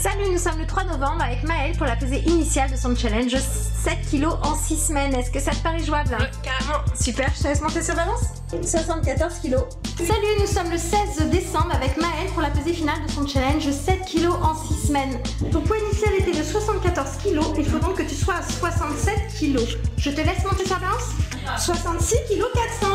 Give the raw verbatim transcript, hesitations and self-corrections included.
Salut, nous sommes le trois novembre avec Maëlle pour la pesée initiale de son challenge sept kilos en six semaines. Est-ce que ça te paraît jouable? Ouais, carrément. Super, je te laisse monter sur balance. soixante-quatorze kilos. Salut, nous sommes le seize décembre avec Maëlle pour la pesée finale de son challenge sept kilos en six semaines. Ton poids initial était de soixante-quatorze kilos, il faut donc que tu sois à soixante-sept kilos. Je te laisse monter sur balance. soixante-six kilos quatre cents.